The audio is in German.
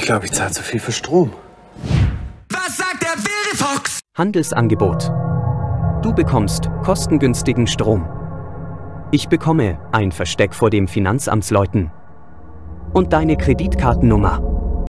glaube, ich zahle zu viel für Strom. Was sagt der Verifox? Handelsangebot. Du bekommst kostengünstigen Strom. Ich bekomme ein Versteck vor dem Finanzamtsleuten. Und deine Kreditkartennummer.